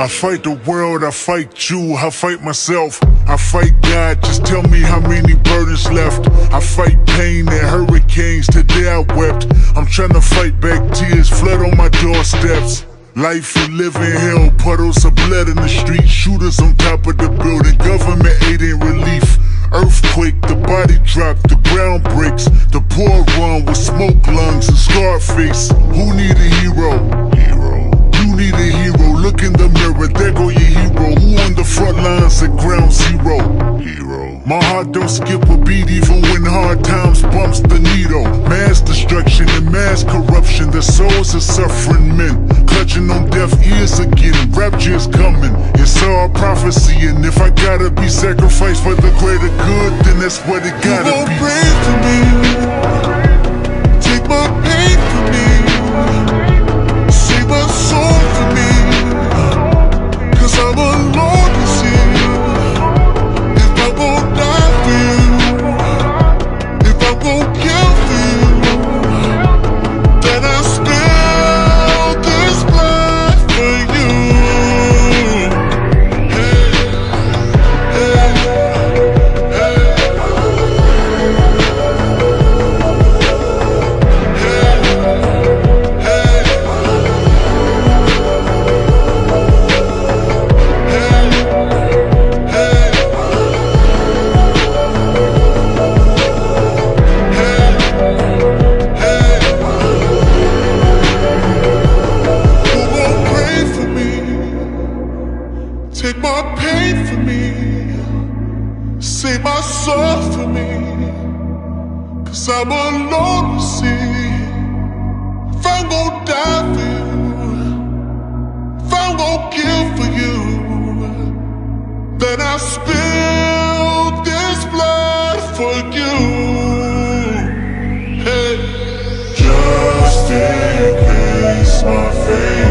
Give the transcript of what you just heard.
fight the world, I fight you, I fight myself, I fight God, just tell me how many burdens left. I fight pain and hurricanes, today I wept. I'm trying to fight back tears, flood on my doorsteps. Life you live in hell, puddles of blood in the street, shooters on top of the building, government aid ain't relief. Earthquake, the body drop, the ground breaks, the poor run with smoke lungs and scarred face. Who need a hero? You need a hero, look in the mirror, there go your hero. Who on the front lines at ground zero? My heart don't skip a beat even when hard times bumps the needle. Mass destruction and mass corruption, the souls of suffering men clutching on deaf ears again. Rapture is coming, it's all prophecy, and if I gotta be sacrificed for the greater good, then that's what it gotta be. You won't pray for me, take my pain for me, save my soul for me, 'cause I'm alone to see. If I won't die for you, if I won't kill for you, then I spill this blood for you. Hey, hey, take my pain for me, save my soul for me, 'cause I'm alone to see. If I'm gon' die for you, if I'm gon' kill for you, then I spill this blood for you. Hey. Just in case my faith